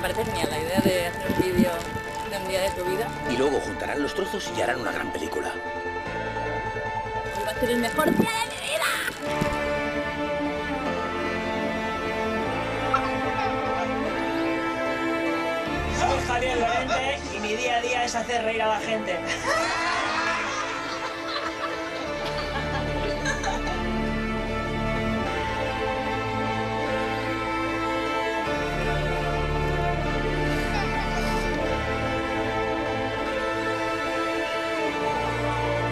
parece genial la idea de hacer un vídeo de un día de tu vida. Y luego juntarán los trozos y harán una gran película. Hoy va a ser el mejor día de mi vida. Soy Javier Lorente y mi día a día es hacer reír a la gente.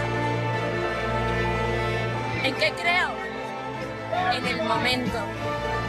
¿En qué creo? En el momento.